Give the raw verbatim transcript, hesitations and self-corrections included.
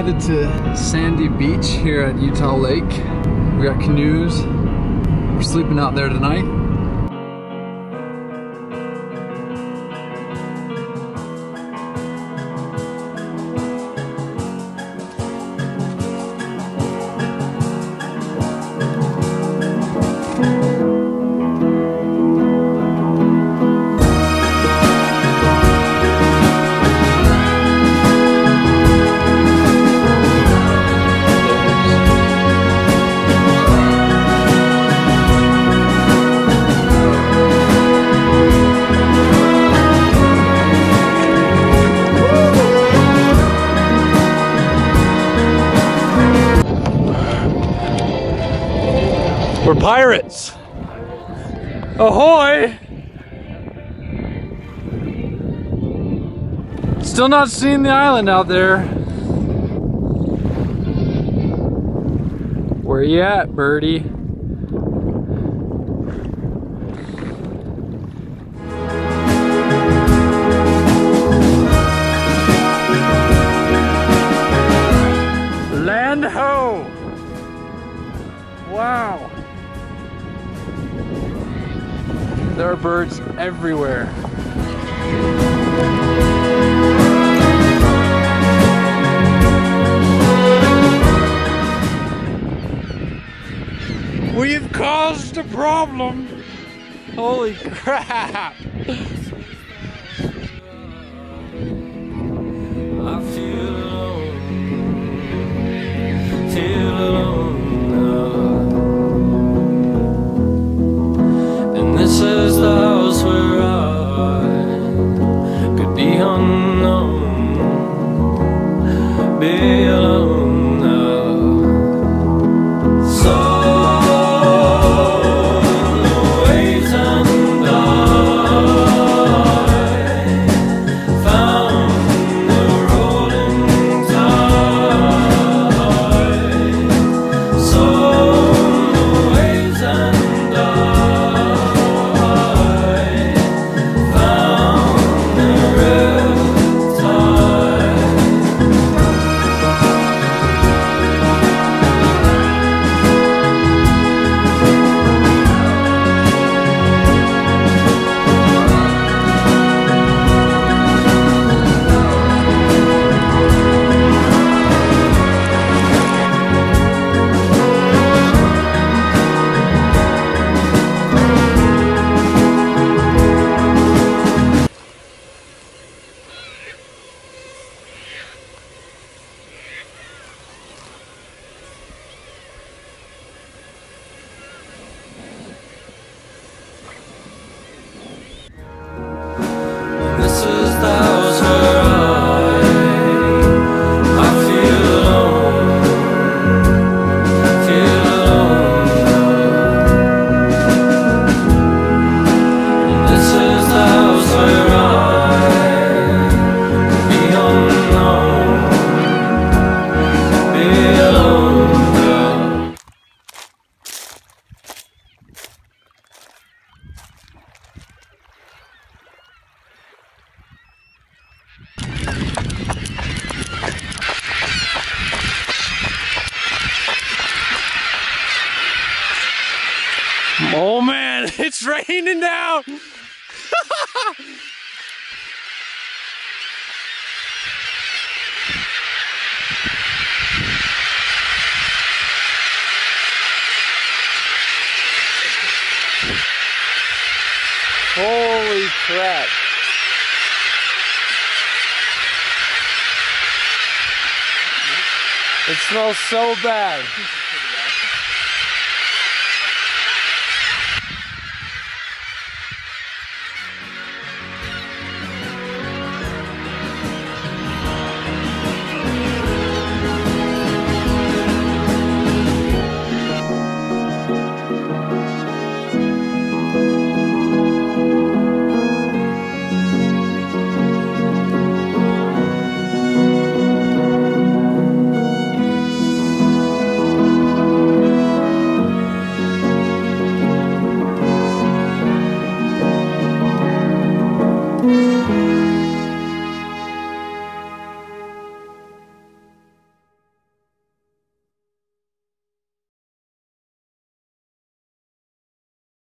headed to Sandy Beach here at Utah Lake. We got canoes. We're sleeping out there tonight. We're pirates! Ahoy! Still not seeing the island out there. Where you at, birdie? Land ho! Wow! There are birds everywhere. We've caused a problem. Holy crap. I feel alone. Feel alone now. And this is the house where I could be unknown. Be alone now. So oh man, it's raining down! Holy crap. It smells so bad.